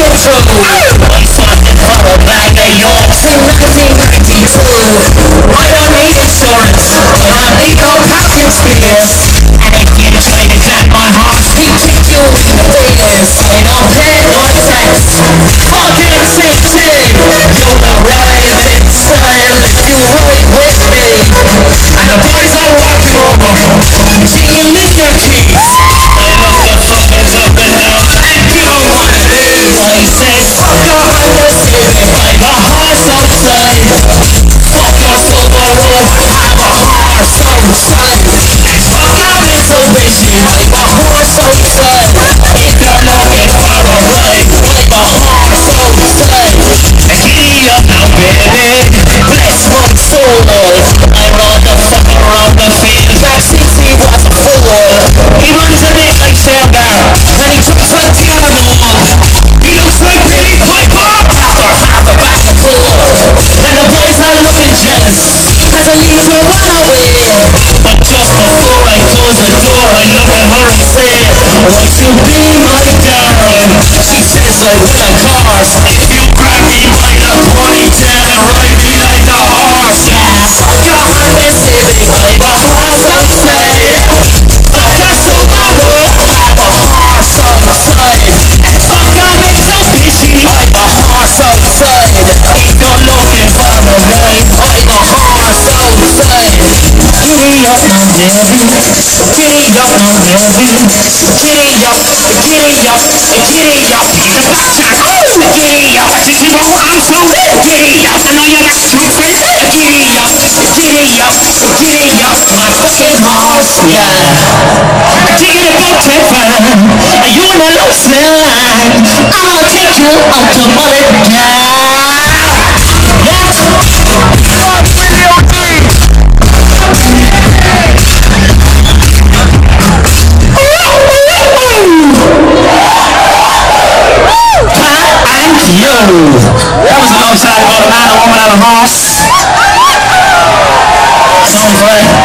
I fucking for a bag of yours in 1992. I don't need insurance, but I need no housing spares. And if you try to jack my heart, he kick you in the ears. I don't pay no tax, fucking 16. You'll arrive in style if you ride with me. And the boys are walking over, singing in your keys. I love the fuckers up and down, and you don't wanna lose. I say, fuck your Honda Civic, like a horse outside. Fuck your Subaru, have a horse outside. Fuck your Mitsubishi, like a horse outside. If you're looking for a ride, like a horse outside. Giddy up now, baby, bless my soul. I run the fuck around the field, that CC was a fool. He runs a bit like Sandar, and he drops like Piano. He looks like Billy Piper after half a bag of cool. And the boys are looking jealous as I leave to run away. But just before I close the door, I look at her and say, won't you be my darling? She says I will, of course. If you grab me by the ponytail and ride me like a horse, yeah. Fuck your Honda Civic, like a horse outside. Fuck your Subaru, have a horse outside. And fuck your Mitsubishi, like a horse outside. If you're looking for a ride, like a horse outside. Giddy up now, baby. Giddy up now, baby. Giddy up, giddy up, giddy up. The backtrack, giddy up. This is what I'm so giddy up. I know you got stupid. Giddy up, giddy up, giddy up. My fucking horse, yeah. Taking a boat trip, and you in a low line. I'll take you out to Mullet, yeah. That was a long side about a man, a woman, and a horse. Sounds right.